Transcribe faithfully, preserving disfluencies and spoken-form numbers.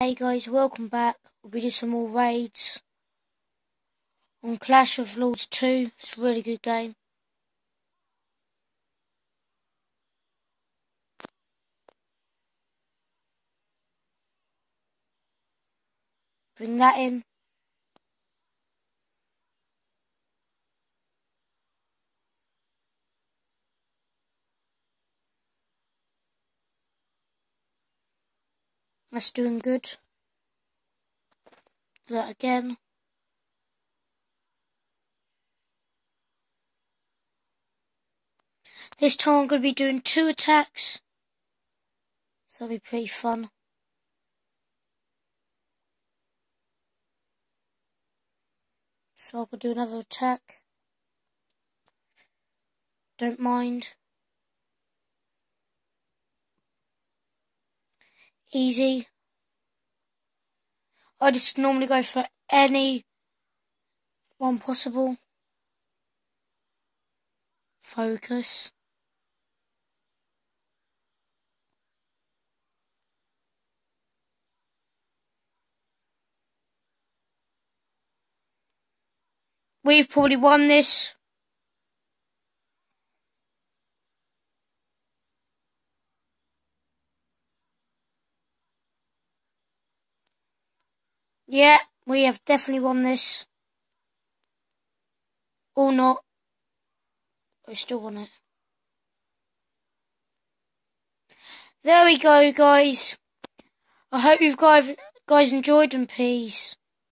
Hey guys, welcome back. We'll be doing some more raids on Clash of Lords two. It's a really good game. Bring that in. That's doing good. Do that again. This time I'm going to be doing two attacks. So that'll be pretty fun. So I'll go do another attack. Don't mind. Easy. I just normally go for any one possible. Focus. We've probably won this. Yeah, we have definitely won this. Or not. We still won it. There we go, guys. I hope you guys guys enjoyed, and peace.